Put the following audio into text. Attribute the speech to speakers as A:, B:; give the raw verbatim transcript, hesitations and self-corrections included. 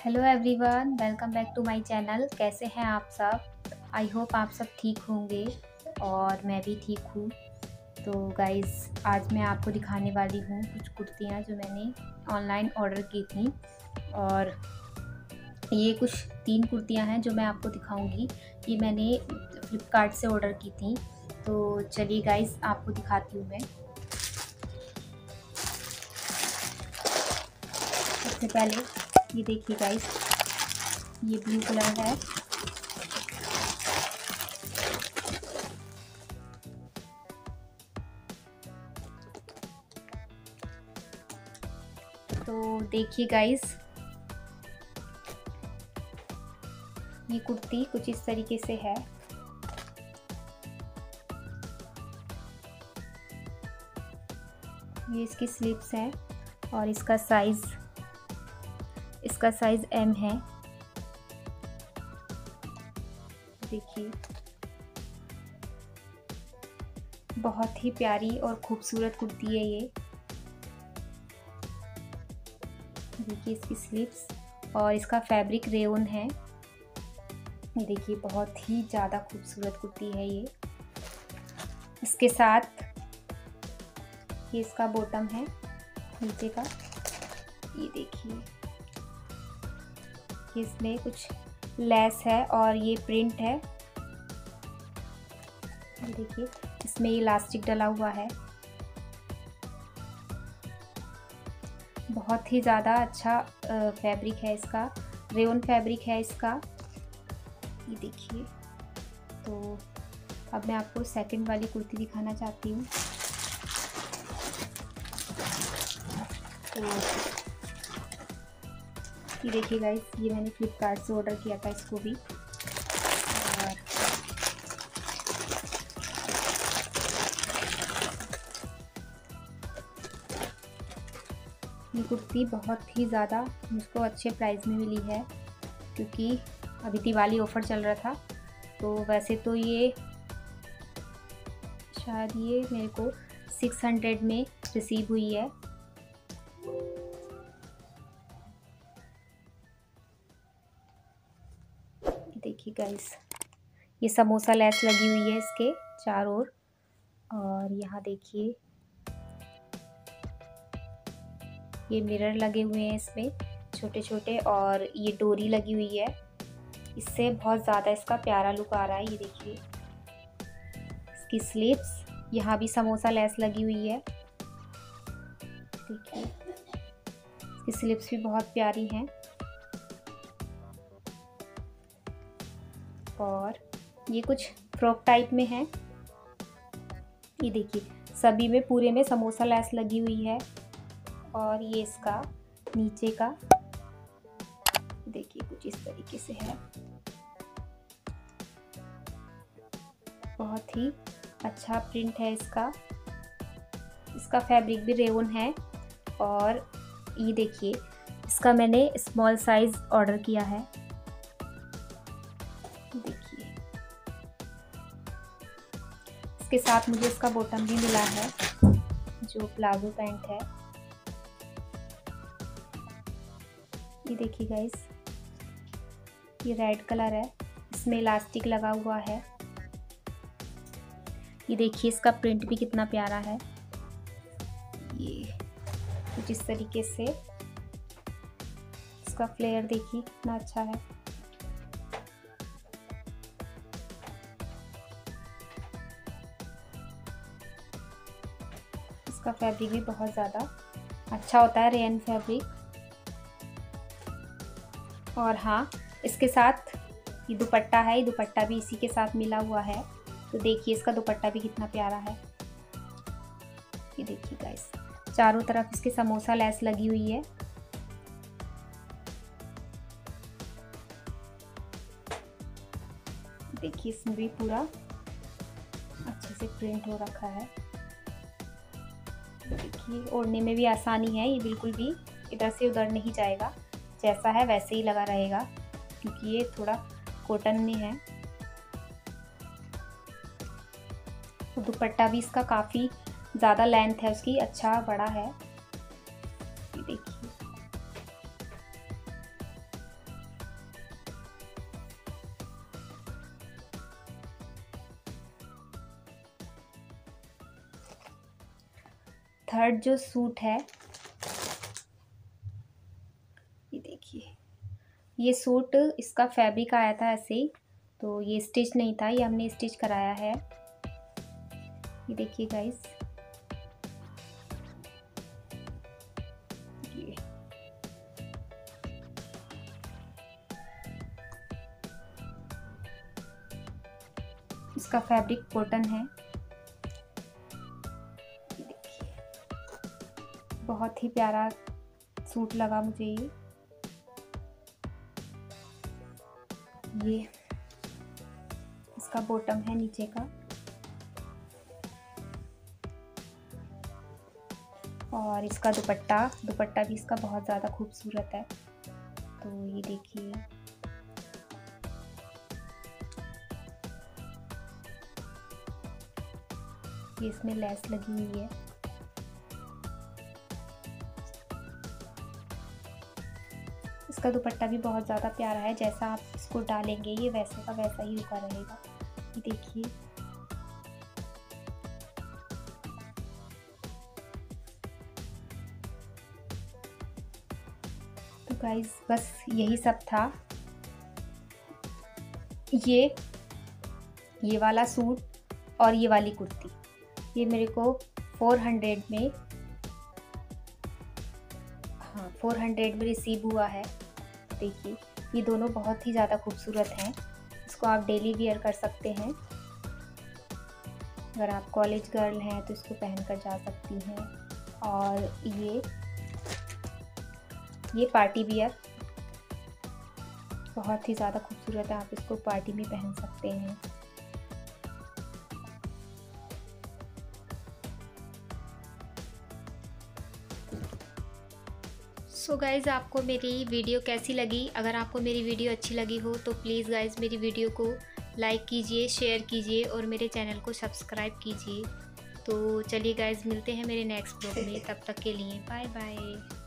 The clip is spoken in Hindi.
A: Hello everyone, welcome back to my channel. कैसे हैं आप सब? आई होप आप सब ठीक होंगे और मैं भी ठीक हूँ। तो गाइज़, आज मैं आपको दिखाने वाली हूँ कुछ कुर्तियाँ जो मैंने ऑनलाइन ऑर्डर की थी। और ये कुछ तीन कुर्तियाँ हैं जो मैं आपको दिखाऊंगी। ये मैंने फ्लिपकार्ट से ऑर्डर की थी। तो चलिए गाइज़, आपको दिखाती हूँ मैं। सबसे पहले ये देखिए गाइस, ये ब्लू कलर है। तो देखिए गाइस, ये कुर्ती कुछ इस तरीके से है। ये इसकी स्लीव्स हैं और इसका साइज इसका साइज एम है। देखिए, बहुत ही प्यारी और खूबसूरत कुर्ती है ये। देखिए इसकी स्लीव्स और इसका फैब्रिक रेयन है। ये देखिए, बहुत ही ज़्यादा खूबसूरत कुर्ती है ये। इसके साथ ये इसका बॉटम है नीचे का। ये देखिए, इसमें कुछ लेस है और ये प्रिंट है। ये देखिए, इसमें इलास्टिक डला हुआ है। बहुत ही ज़्यादा अच्छा फैब्रिक है इसका, रेयन फैब्रिक है इसका। ये देखिए। तो अब मैं आपको सेकंड वाली कुर्ती दिखाना चाहती हूँ। तो ये देखिए गाइस, ये मैंने फ्लिपकार्ट से ऑर्डर किया था इसको भी। और ये कुर्ती बहुत ही ज़्यादा मुझको अच्छे प्राइस में मिली है, क्योंकि अभी दिवाली ऑफ़र चल रहा था। तो वैसे तो ये शायद ये मेरे को सिक्स हंड्रेड में रिसीव हुई है। देखिए गाइस, ये समोसा लेस लगी हुई है इसके चारों ओर। और यहाँ देखिए, ये मिरर लगे हुए हैं इसमें छोटे छोटे, और ये डोरी लगी हुई है। इससे बहुत ज़्यादा इसका प्यारा लुक आ रहा है। ये देखिए, इसकी स्लीव्स, यहाँ भी समोसा लेस लगी हुई है। देखिए, इसकी स्लीव्स भी बहुत प्यारी हैं। और ये कुछ फ्रॉक टाइप में है। ये देखिए, सभी में पूरे में समोसा लेस लगी हुई है। और ये इसका नीचे का देखिए कुछ इस तरीके से है। बहुत ही अच्छा प्रिंट है इसका। इसका फैब्रिक भी रेयन है। और ये देखिए, इसका मैंने स्मॉल साइज ऑर्डर किया है। देखिए, इसके साथ मुझे इसका बॉटम भी मिला है, जो प्लाजो पैंट है। ये देखिए गाइस, ये रेड कलर है, इसमें इलास्टिक लगा हुआ है। ये देखिए, इसका प्रिंट भी कितना प्यारा है। ये कुछ इस तरीके से इसका फ्लेयर देखिए कितना अच्छा है। इसका फैब्रिक भी बहुत ज़्यादा अच्छा होता है, रेयन फैब्रिक। और हाँ, इसके साथ ये दुपट्टा है। ये दुपट्टा भी इसी के साथ मिला हुआ है। तो देखिए, इसका दुपट्टा भी कितना प्यारा है। ये देखिए गाइस, चारों तरफ इसके समोसा लेस लगी हुई है। देखिए, इसमें भी पूरा अच्छे से प्रिंट हो रखा है। देखिए, ओढ़ने में भी आसानी है। ये बिल्कुल भी इधर से उधर नहीं जाएगा, जैसा है वैसे ही लगा रहेगा, क्योंकि ये थोड़ा कॉटन में है। तो दुपट्टा भी इसका काफ़ी ज़्यादा लेंथ है उसकी, अच्छा बड़ा है। ये देखिए, थर्ड जो सूट है, ये देखिए, ये सूट इसका फैब्रिक आया था ऐसे ही, तो ये स्टिच नहीं था, ये हमने स्टिच कराया है। ये देखिए गाइस, ये इसका फैब्रिक कॉटन है। ये देखिए, बहुत ही प्यारा सूट लगा मुझे ये। ये इसका बॉटम है नीचे का, और इसका दुपट्टा दुपट्टा भी इसका बहुत ज़्यादा खूबसूरत है। तो ये देखिए, ये इसमें लेस लगी हुई है। इसका दुपट्टा भी बहुत ज़्यादा प्यारा है, जैसा आप इसको डालेंगे ये वैसे का वैसा ही रुका रहेगा। ये देखिए, तो गाइस बस यही सब था। ये ये वाला सूट और ये वाली कुर्ती, ये मेरे को फोर हंड्रेड में हाँ फोर हंड्रेड में रिसीव हुआ है। देखिए, ये दोनों बहुत ही ज़्यादा खूबसूरत हैं। इसको आप डेली वियर कर सकते हैं। अगर आप कॉलेज गर्ल हैं तो इसको पहन कर जा सकती हैं। और ये ये पार्टी वियर बहुत ही ज़्यादा खूबसूरत है, आप इसको पार्टी में पहन सकते हैं। सो so गाइज़, आपको मेरी वीडियो कैसी लगी? अगर आपको मेरी वीडियो अच्छी लगी हो तो प्लीज़ गाइज़ मेरी वीडियो को लाइक कीजिए, शेयर कीजिए और मेरे चैनल को सब्सक्राइब कीजिए। तो चलिए गाइज़, मिलते हैं मेरे नेक्स्ट ब्लॉग में। तब तक के लिए बाय बाय।